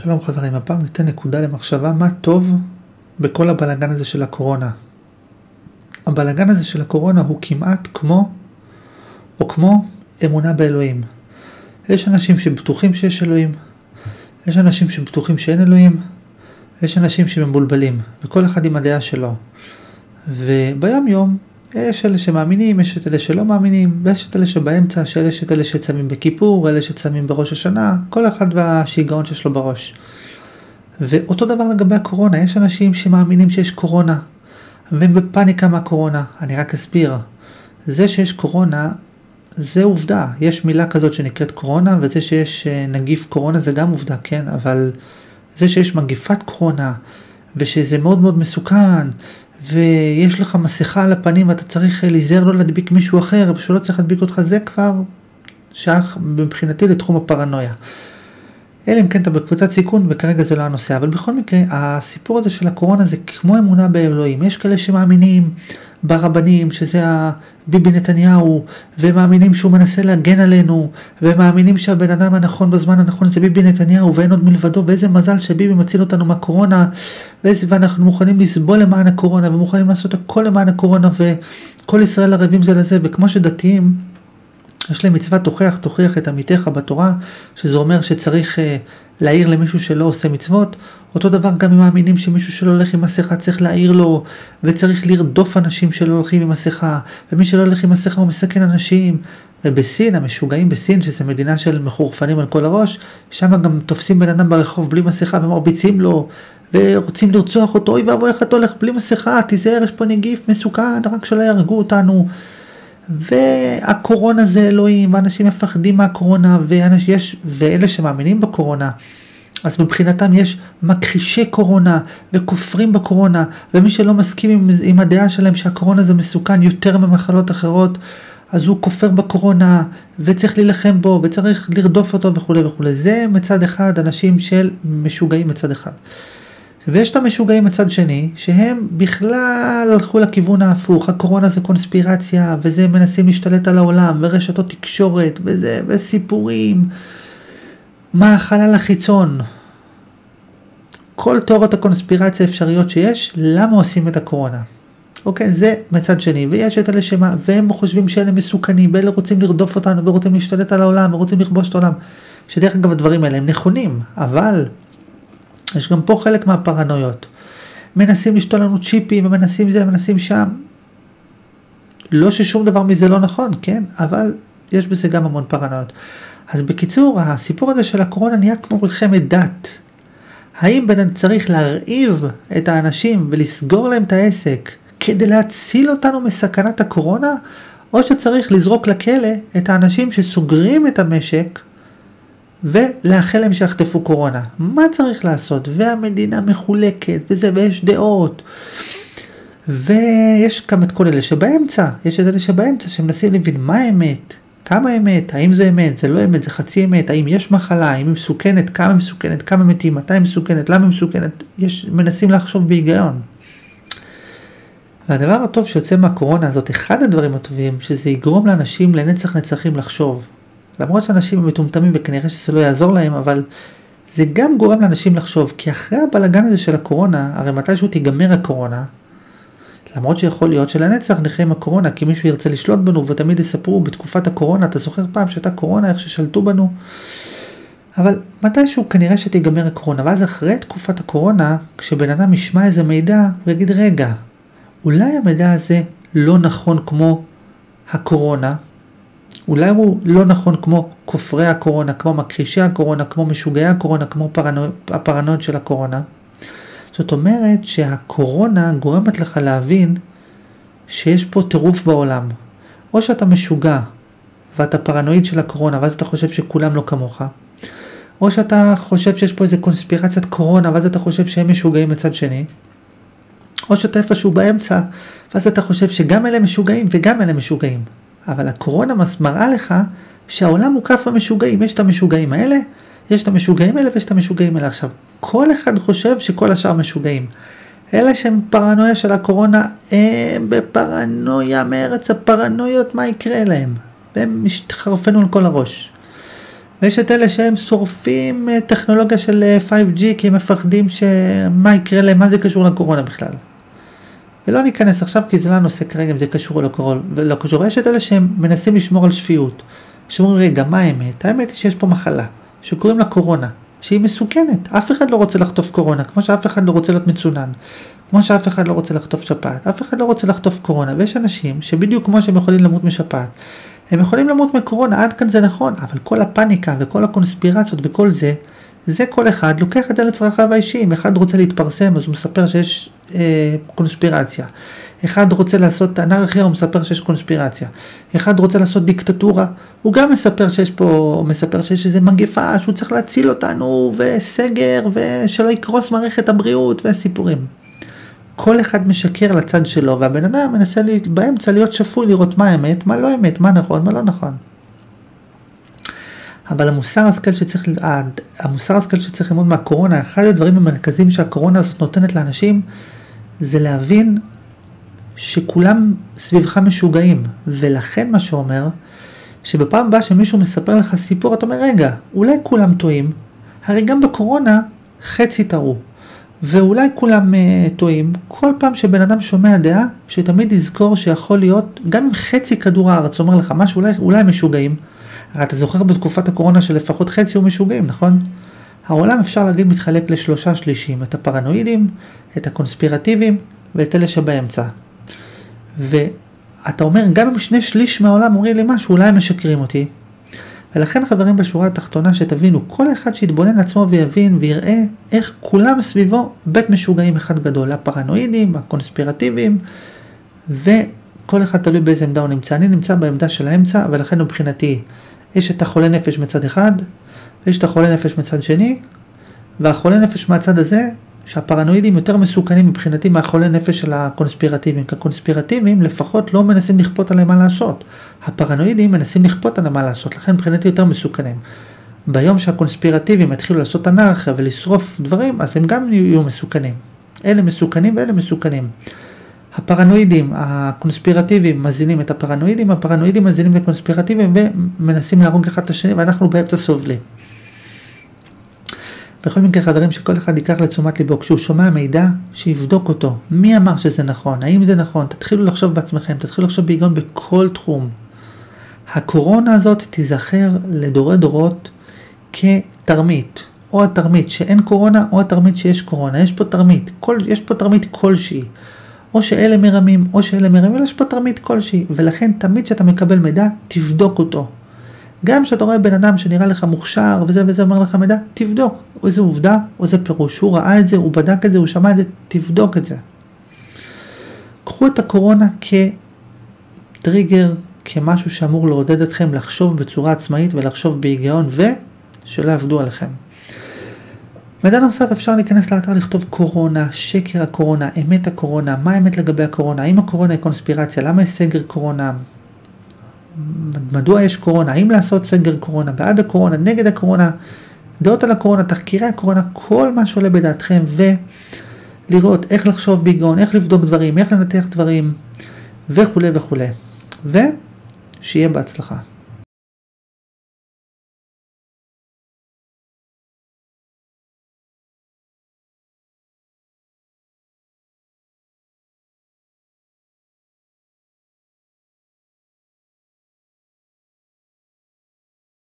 שלום חברים, הפעם ניתן נקודה למחשבה מה טוב בכל הבלגן הזה של הקורונה. הבלגן הזה של הקורונה הוא כמעט כמו אמונה באלוהים. יש אנשים שבטוחים שיש אלוהים, יש אנשים שבטוחים שאין אלוהים, יש אנשים שמבולבלים, וכל אחד עם הדעה שלו. וביום יום יש אלה שמאמינים, יש את אלה שלא מאמינים, ויש את אלה שבאמצע, יש את אלה שצמים בכיפור, אלה שצמים בראש השנה, כל אחד והשיגעון שיש לו בראש. ואותו דבר לגבי הקורונה, יש אנשים שמאמינים שיש קורונה, והם בפאניקה מהקורונה. אני רק אסביר, זה שיש קורונה, זה עובדה. יש מילה כזאת שנקראת קורונה, וזה שיש נגיף קורונה זה גם עובדה, כן? אבל זה שיש מגיפת קורונה, ושזה מאוד מאוד מסוכן, ויש לך מסכה על הפנים ואתה צריך להיזהר לא להדביק מישהו אחר ושלא צריך להדביק אותך, זה כבר שייך מבחינתי לתחום הפרנויה. אלא אם כן אתה בקבוצת סיכון וכרגע זה לא הנושא, אבל בכל מקרה הסיפור הזה של הקורונה זה כמו אמונה באלוהים. יש כאלה שמאמינים ברבנים שזה ביבי נתניהו, ומאמינים שהוא מנסה להגן עלינו, ומאמינים שהבן אדם הנכון בזמן הנכון זה ביבי נתניהו ואין עוד מלבדו, ואיזה מזל שביבי מציל אותנו מהקורונה, ואנחנו מוכנים לסבול למען הקורונה ומוכנים לעשות הכל למען הקורונה, וכל ישראל ערבים זה לזה. וכמו שדתיים יש להם מצווה תוכיח את עמיתך בתורה, שזה אומר שצריך להעיר למישהו שלא עושה מצוות. אותו דבר גם אם מאמינים שמישהו שלא הולך עם מסכה צריך להעיר לו, וצריך לרדוף אנשים שלא הולכים עם מסכה, ומי שלא הולך עם מסכה הוא מסכן אנשים. ובסין, המשוגעים בסין, שזה מדינה של מחורפנים על כל הראש, שם גם תופסים בן אדם ברחוב בלי מסכה ומרביצים לו, ורוצים לרצוח אותו. אוי ואבוי, איך אתה הולך בלי מסכה, תיזהר, יש פה נגיף מסוכן, רק שלא יהרגו אותנו. והקורונה זה אלוהים, אנשים מפחדים מהקורונה, ואלה שמאמינים בקורונה, אז מבחינתם יש מכחישי קורונה וכופרים בקורונה, ומי שלא מסכים עם הדעה שלהם שהקורונה זה מסוכן יותר ממחלות אחרות, אז הוא כופר בקורונה וצריך להילחם בו וצריך לרדוף אותו וכו' וכו'. זה מצד אחד אנשים של משוגעים מצד אחד. ויש את המשוגעים מצד שני, שהם בכלל הלכו לכיוון ההפוך. הקורונה זה קונספירציה, וזה מנסים להשתלט על העולם, ורשתות תקשורת, וסיפורים. מה החלל החיצון? כל תיאוריות הקונספירציה האפשריות שיש, למה עושים את הקורונה? אוקיי, זה מצד שני. ויש את אלה והם חושבים שאלה מסוכנים, ואלה רוצים לרדוף אותנו, ורוצים להשתלט על העולם, ורוצים לכבוש את העולם. שדרך אגב הדברים האלה הם נכונים, אבל יש גם פה חלק מהפרנויות. מנסים לשתול לנו צ'יפים, ומנסים זה, ומנסים שם. לא ששום דבר מזה לא נכון, כן? אבל יש בזה גם המון פרנויות. אז בקיצור, הסיפור הזה של הקורונה נהיה כמו מלחמת דת. האם צריך להרעיב את האנשים ולסגור להם את העסק כדי להציל אותנו מסכנת הקורונה, או שצריך לזרוק לכלא את האנשים שסוגרים את המשק ולאחל להם שיחטפו קורונה? מה צריך לעשות? והמדינה מחולקת וזה, ויש דעות. ויש גם את כל אלה שבאמצע, יש את אלה שבאמצע שמנסים להבין מה האמת, כמה אמת, האם זה אמת, זה לא אמת, זה חצי אמת, האם יש מחלה, האם היא מסוכנת, כמה מסוכנת, כמה מתים, מתי היא מסוכנת, למה היא מסוכנת, מנסים לחשוב בהיגיון. והדבר הטוב שיוצא מהקורונה הזאת, אחד הדברים הטובים, שזה יגרום לאנשים לנצח נצחים לחשוב. למרות שאנשים הם מטומטמים וכנראה שזה לא יעזור להם, אבל זה גם גורם לאנשים לחשוב, כי אחרי הבלגן הזה של הקורונה, הרי מתישהו תיגמר הקורונה, למרות שיכול להיות שלנצח נחיה עם הקורונה, כי מישהו ירצה לשלוט בנו, ותמיד יספרו בתקופת הקורונה, אתה זוכר פעם שהייתה קורונה, איך ששלטו בנו, אבל מתישהו כנראה שתיגמר הקורונה, ואז אחרי תקופת הקורונה, כשבן אדם ישמע איזה מידע, הוא יגיד, רגע, אולי המידע הזה לא נכון כמו הקורונה, אולי הוא לא נכון כמו כופרי הקורונה, כמו מכחישי הקורונה, כמו משוגעי הקורונה, כמו הפרנויות של הקורונה. זאת אומרת שהקורונה גורמת לך להבין שיש פה טירוף בעולם. או שאתה משוגע ואתה פרנואיד של הקורונה, ואז אתה חושב שכולם לא כמוך. או שאתה חושב שיש פה איזה קונספירציית קורונה, ואז אתה חושב שהם משוגעים מצד שני. או שאתה איפשהו באמצע, ואז אתה חושב שגם אלה משוגעים וגם אלה משוגעים. אבל הקורונה מראה לך שהעולם מוקף במשוגעים. יש את המשוגעים האלה, יש את המשוגעים האלה ויש את המשוגעים האלה. עכשיו, כל אחד חושב שכל השאר משוגעים. אלה שהם פרנויה של הקורונה, הם בפרנויה מארץ הפרנויות, מה יקרה להם? והם משתחרפנו על כל הראש. ויש את אלה שהם שורפים טכנולוגיה של 5G, כי הם מפחדים שמה יקרה להם, מה זה קשור לקורונה בכלל. ולא ניכנס עכשיו, כי זה לא נושא כרגע, אם זה קשור או לא קשור. יש את אלה שהם מנסים לשמור על שפיות. שאומרים, רגע, מה האמת? האמת היא שיש פה מחלה, שקוראים לה קורונה, שהיא מסוכנת. אף אחד לא רוצה לחטוף קורונה, כמו שאף אחד לא רוצה להיות מצונן. כמו שאף אחד לא רוצה לחטוף שפעת. אף אחד לא רוצה לחטוף קורונה. ויש אנשים שבדיוק כמו שהם יכולים למות משפעת, הם יכולים למות מקורונה, עד כאן זה נכון, אבל כל הפאניקה וכל הקונספירציות וכל זה כל אחד לוקח את זה לצרכיו האישיים. אחד רוצה להתפרסם, אז הוא מספר שיש קונספירציה. אחד רוצה לעשות אנרכיה, הוא מספר שיש קונספירציה. אחד רוצה לעשות דיקטטורה, הוא גם מספר שיש איזו מגפה, שהוא צריך להציל אותנו, וסגר, ושלא יקרוס מערכת הבריאות, וסיפורים. כל אחד משקר לצד שלו, והבן אדם מנסה באמצע להיות שפוי, לראות מה האמת, מה לא אמת, מה נכון, מה לא נכון. אבל המוסר השכל שצריך ללמוד מהקורונה, אחד הדברים המרכזיים שהקורונה הזאת נותנת לאנשים, זה להבין שכולם סביבך משוגעים, ולכן מה שאומר, שבפעם הבאה שמישהו מספר לך סיפור, אתה אומר, רגע, אולי כולם טועים, הרי גם בקורונה חצי טעו, ואולי כולם טועים. כל פעם שבן אדם שומע דעה, שתמיד יזכור שיכול להיות, גם אם חצי כדור הארץ אומר לך משהו, אולי משוגעים, הרי אתה זוכר בתקופת הקורונה שלפחות חצי הוא משוגעים, נכון? העולם אפשר להגיד מתחלק לשלושה שלישים, את הפרנואידים, את הקונספירטיביים ואת אלה שבאמצע. ואתה אומר, גם אם 2/3 מהעולם אומרים לי משהו, אולי הם משקרים אותי. ולכן חברים בשורה התחתונה שתבינו, כל אחד שיתבונן לעצמו ויבין ויראה איך כולם סביבו בית משוגעים אחד גדול, הפרנואידים, הקונספירטיביים, וכל אחד תלוי באיזה עמדה הוא נמצא. אני נמצא בעמדה של האמצע, ולכן מבחינתי יש את החולה נפש מצד אחד, ויש את החולה נפש מצד שני, והחולה נפש מהצד הזה, שהפרנואידים יותר מסוכנים מבחינתי מהחולה נפש של הקונספירטיביים, כי הקונספירטיביים לפחות לא מנסים לכפות עליהם מה לעשות. הפרנואידים מנסים לכפות עליהם מה לעשות, לכן מבחינתי יותר מסוכנים. ביום שהקונספירטיביים התחילו לעשות אנרכיה ולשרוף דברים, אז הם גם יהיו מסוכנים. אלה מסוכנים ואלה מסוכנים. הפרנואידים, הקונספירטיביים מזינים את הפרנואידים, הפרנואידים מזינים את הקונספירטיביים ומנסים להרוג אחד את השני, ואנחנו באמצע סובלים. בכל מקרה חברים שכל אחד ייקח לתשומת ליבו, כשהוא שומע מידע, שיבדוק אותו. מי אמר שזה נכון? האם זה נכון? תתחילו לחשוב בעצמכם, תתחילו לחשוב בהיגיון בכל תחום. הקורונה הזאת תיזכר לדורי דורות כתרמית. או התרמית שאין קורונה, או התרמית שיש קורונה. יש פה תרמית, יש פה תרמית כלשהי. או שאלה מרמים, או שאלה מרמים, יש פה תרמית כלשהי. ולכן תמיד שאתה מקבל מידע, תבדוק אותו. גם שאתה רואה בן אדם שנראה לך מוכשר וזה אומר לך מידע, תבדוק. או איזה עובדה, או איזה פירוש. הוא ראה את זה, הוא בדק את זה, הוא שמע את זה, תבדוק את זה. קחו את הקורונה כטריגר, כמשהו שאמור לעודד אתכם לחשוב בצורה עצמאית ולחשוב בהיגיון ושלא יעבדו עליכם. מידע נוסף, אפשר להיכנס לאתר לכתוב קורונה, שקר הקורונה, אמת הקורונה, מה האמת לגבי הקורונה, האם הקורונה היא קונספירציה, למה יש סגר קורונה, מדוע יש קורונה, האם לעשות סגר קורונה, בעד הקורונה, נגד הקורונה, דעות על הקורונה, תחקירי הקורונה, כל מה שעולה בדעתכם, ולראות איך לחשוב בהיגיון, איך לבדוק דברים, איך לנתח דברים, וכו' וכו'. ושיהיה בהצלחה.